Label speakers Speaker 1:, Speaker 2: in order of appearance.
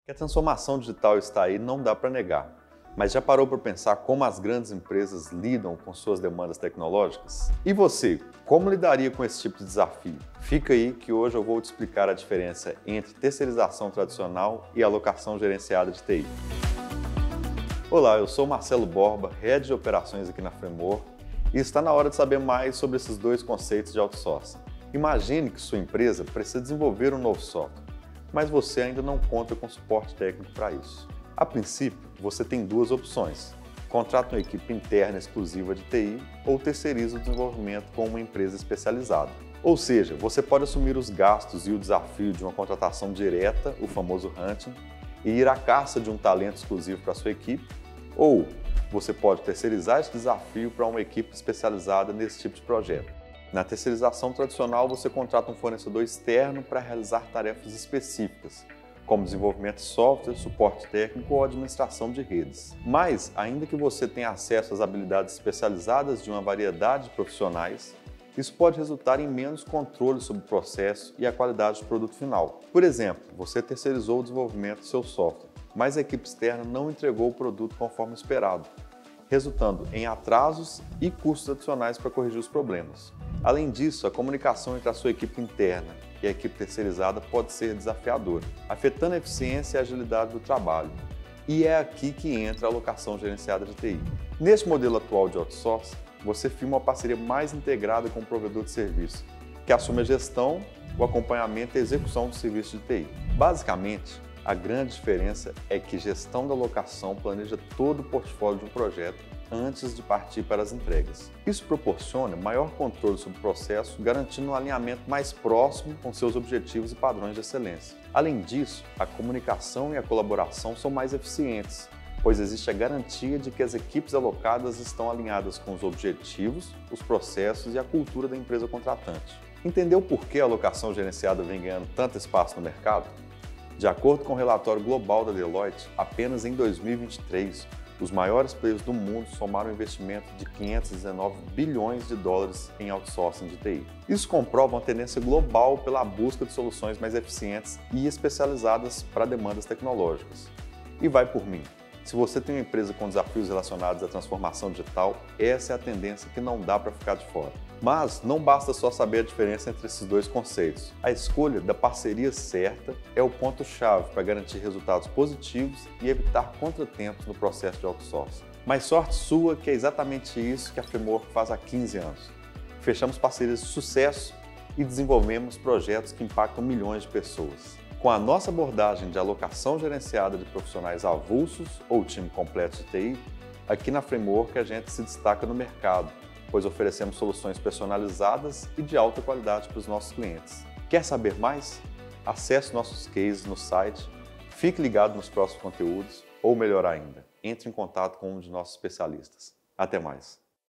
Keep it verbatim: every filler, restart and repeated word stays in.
Speaker 1: Que a transformação digital está aí não dá para negar, mas já parou para pensar como as grandes empresas lidam com suas demandas tecnológicas? E você, como lidaria com esse tipo de desafio? Fica aí que hoje eu vou te explicar a diferença entre terceirização tradicional e alocação gerenciada de T I. Olá, eu sou Marcelo Borba, Head de Operações aqui na Fremor, e está na hora de saber mais sobre esses dois conceitos de outsourcing. Imagine que sua empresa precisa desenvolver um novo software, mas você ainda não conta com suporte técnico para isso. A princípio, você tem duas opções: contrata uma equipe interna exclusiva de T I ou terceiriza o desenvolvimento com uma empresa especializada. Ou seja, você pode assumir os gastos e o desafio de uma contratação direta, o famoso hunting, e ir à caça de um talento exclusivo para a sua equipe, ou você pode terceirizar esse desafio para uma equipe especializada nesse tipo de projeto. Na terceirização tradicional, você contrata um fornecedor externo para realizar tarefas específicas, como desenvolvimento de software, suporte técnico ou administração de redes. Mas, ainda que você tenha acesso às habilidades especializadas de uma variedade de profissionais, isso pode resultar em menos controle sobre o processo e a qualidade do produto final. Por exemplo, você terceirizou o desenvolvimento do seu software, mas a equipe externa não entregou o produto conforme esperado, resultando em atrasos e custos adicionais para corrigir os problemas. Além disso, a comunicação entre a sua equipe interna e a equipe terceirizada pode ser desafiadora, afetando a eficiência e a agilidade do trabalho. E é aqui que entra a alocação gerenciada de T I. Neste modelo atual de outsourcing, você firma uma parceria mais integrada com o provedor de serviço, que assume a gestão, o acompanhamento e a execução do serviço de T I. Basicamente, a grande diferença é que gestão da alocação planeja todo o portfólio de um projeto antes de partir para as entregas. Isso proporciona maior controle sobre o processo, garantindo um alinhamento mais próximo com seus objetivos e padrões de excelência. Além disso, a comunicação e a colaboração são mais eficientes, pois existe a garantia de que as equipes alocadas estão alinhadas com os objetivos, os processos e a cultura da empresa contratante. Entendeu por que a alocação gerenciada vem ganhando tanto espaço no mercado? De acordo com o relatório global da Deloitte, apenas em dois mil e vinte e três, os maiores players do mundo somaram um investimento de quinhentos e dezenove bilhões de dólares em outsourcing de T I. Isso comprova uma tendência global pela busca de soluções mais eficientes e especializadas para demandas tecnológicas. E vai por mim. Se você tem uma empresa com desafios relacionados à transformação digital, essa é a tendência que não dá para ficar de fora. Mas não basta só saber a diferença entre esses dois conceitos. A escolha da parceria certa é o ponto-chave para garantir resultados positivos e evitar contratempos no processo de outsourcing. Mas sorte sua que é exatamente isso que a Fremor faz há quinze anos. Fechamos parcerias de sucesso e desenvolvemos projetos que impactam milhões de pessoas. Com a nossa abordagem de alocação gerenciada de profissionais avulsos ou time completo de T I, aqui na Fremor que a gente se destaca no mercado, pois oferecemos soluções personalizadas e de alta qualidade para os nossos clientes. Quer saber mais? Acesse nossos cases no site, fique ligado nos próximos conteúdos ou, melhor ainda, entre em contato com um de nossos especialistas. Até mais!